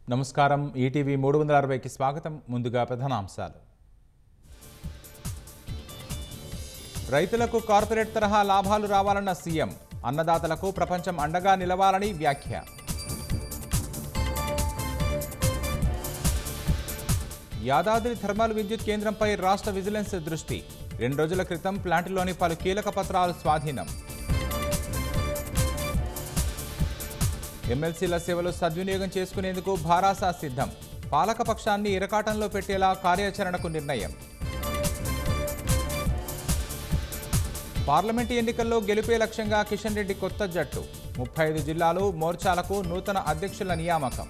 నమస్కారం ఈటీవీ 360కి స్వాగతం ముందుగా ప్రధానాంశాలు రైతులకు కార్పొరేట్ తరహా లాభాలు రావాలన్న సీఎం అన్నదాతలకు ప్రపంచం అండగా నిలవాలని వ్యాఖ్య యాదాద్రి థర్మల్ విద్యుత్ కేంద్రంపై రాష్ట్ర విజిలెన్స్ దృష్టి 2 రోజుల క్రితం ప్లాంటులోని పలు కీలక పత్రాలు స్వాధీనం ఎమ్మెల్సీల సేవలు సద్వినియోగం చేసుకునేందుకు భారాస సిద్ధం పాలకపక్షాన్ని ఇరకాటంలో పెట్టేలా కార్యాచరణకు నిర్ణయం పార్లమెంటు ఎన్నికల్లో గెలుపే లక్ష్యంగా కిషన్ రెడ్డి కొత్త జట్టు 35 జిల్లాలు మోర్చాలకు నూతన అధ్యక్షుల నియామకం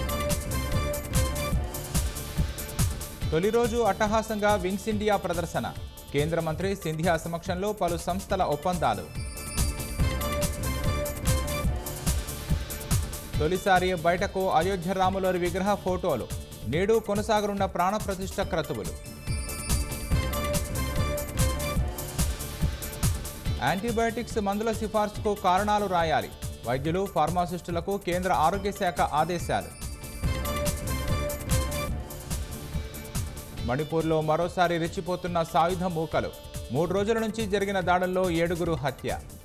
తొలి రోజు అట్టహాసంగా వింగ్స్ ఇండియా ప్రదర్శన కేంద్ర మంత్రి సింధియా సమక్షంలో పలు సంస్థల ఒప్పందాలు తొలిసారి బయటకు అయోధ్య రాములోరి విగ్రహ ఫోటోలు నేడు కొనసాగనున్న ప్రాణప్రతిష్ఠ క్రతువులు యాంటీబయాటిక్స్ మందుల సిఫార్సుకు కారణాలు రాయాలి వైద్యులు ఫార్మాసిస్టులకు కేంద్ర ఆరోగ్య శాఖ ఆదేశాలు మణిపూర్లో మరోసారి రెచ్చిపోతున్న సాయుధ మూకలు 3 రోజుల నుంచి జరిగిన దాడుల్లో 7గురు హత్య